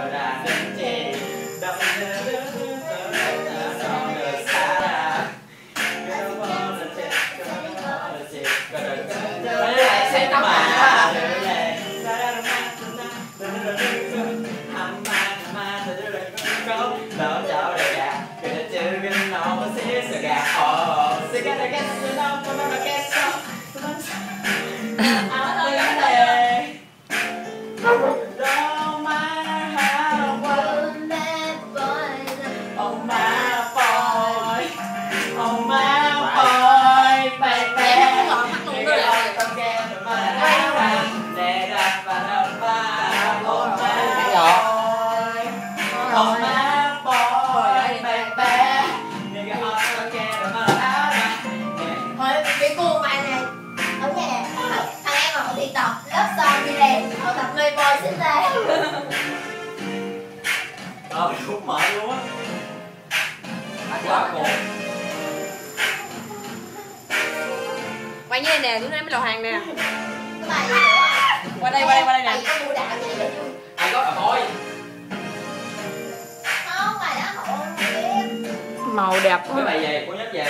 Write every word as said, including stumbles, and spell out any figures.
ra đến chi đâm nhớ đứa đứa đứa đứa son người xa ra cái đó bó là chết cái đó bó là chết cái đó đứa đứa lại sẽ mà đứa lệ ra ra ra ra ra ra hàm ma ma đứa đứa đứa nó cháu đại gà cái đó chứ cái nó có xí sờ gà ồ xí cái đó cái nó có nó cái sao Don't mind how well that boy, oh my boy, oh my boy, baby. Người ơi, tâm ghen rồi mà đã ra, để ra và ra và oh my boy, oh my boy, baby. Người ơi, tâm ghen rồi mà đã ra. Thôi, cái cô mày này, ở nhà nè, thằng em học đi tập lớp son đi lên, học tập mê boy xích ra. Trời không mở luôn á. Quá cuồng. Quay như này nè, đứng em lò hàng nè. Cái bài gì nữa? Qua đây, qua đây, qua đây nè. Bài gì có mũ đạo gì vậy? Ai có thôi. Không, bài đó không biết. Màu đẹp Cái bài về của nhất về.